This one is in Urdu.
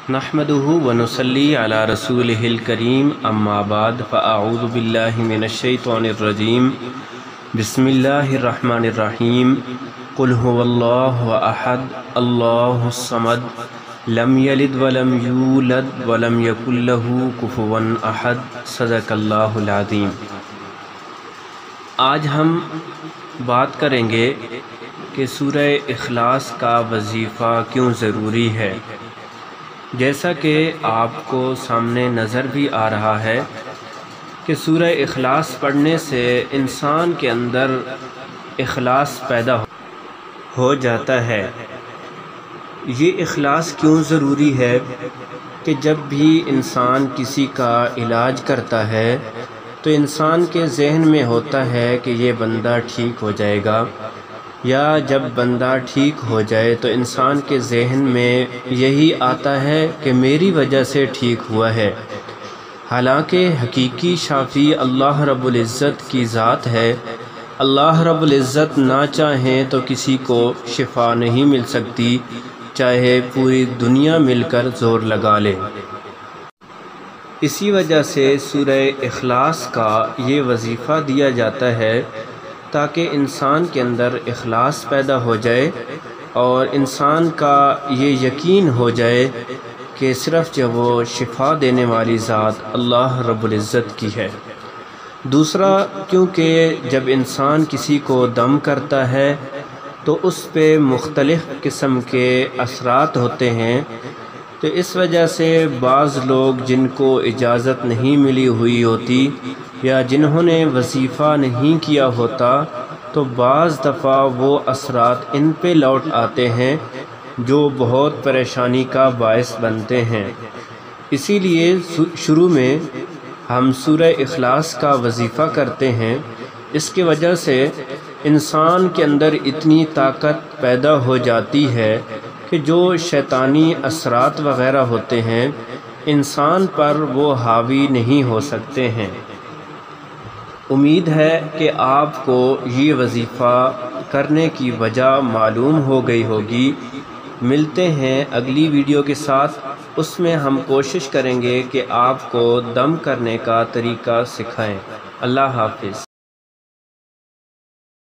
نحمدہ ونصلی علی رسولہ الکریم اما بعد فاعوذ باللہ من الشیطان الرجیم بسم اللہ الرحمن الرحیم قل هو اللہ احد اللہ الصمد لم یلد ولم یولد ولم یکن لہ کفوا احد صدق اللہ العظیم۔ آج ہم بات کریں گے کہ سورہ اخلاص کا وظیفہ کیوں ضروری ہے۔ جیسا کہ آپ کو سامنے نظر بھی آ رہا ہے کہ سورہ اخلاص پڑھنے سے انسان کے اندر اخلاص پیدا ہو جاتا ہے۔ یہ اخلاص کیوں ضروری ہے کہ جب بھی انسان کسی کا علاج کرتا ہے تو انسان کے ذہن میں ہوتا ہے کہ یہ بندہ ٹھیک ہو جائے گا، یا جب بندہ ٹھیک ہو جائے تو انسان کے ذہن میں یہی آتا ہے کہ میری وجہ سے ٹھیک ہوا ہے، حالانکہ حقیقی شافی اللہ رب العزت کی ذات ہے۔ اللہ رب العزت نہ چاہیں تو کسی کو شفا نہیں مل سکتی، چاہے پوری دنیا مل کر زور لگا لے۔ اسی وجہ سے سورہ اخلاص کا یہ وظیفہ دیا جاتا ہے تاکہ انسان کے اندر اخلاص پیدا ہو جائے اور انسان کا یہ یقین ہو جائے کہ صرف جب وہ شفا دینے والی ذات اللہ رب العزت کی ہے۔ دوسرا، کیونکہ جب انسان کسی کو دم کرتا ہے تو اس پہ مختلف قسم کے اثرات ہوتے ہیں، تو اس وجہ سے بعض لوگ جن کو اجازت نہیں ملی ہوئی ہوتی یا جنہوں نے وظیفہ نہیں کیا ہوتا تو بعض دفعہ وہ اثرات ان پہ لوٹ آتے ہیں جو بہت پریشانی کا باعث بنتے ہیں۔ اسی لیے شروع میں ہم سورہ اخلاص کا وظیفہ کرتے ہیں۔ اس کی وجہ سے انسان کے اندر اتنی طاقت پیدا ہو جاتی ہے کہ جو شیطانی اثرات وغیرہ ہوتے ہیں انسان پر وہ حاوی نہیں ہو سکتے ہیں۔ امید ہے کہ آپ کو یہ وظیفہ کرنے کی وجہ معلوم ہو گئی ہوگی۔ ملتے ہیں اگلی ویڈیو کے ساتھ، اس میں ہم کوشش کریں گے کہ آپ کو دم کرنے کا طریقہ سکھائیں۔ اللہ حافظ۔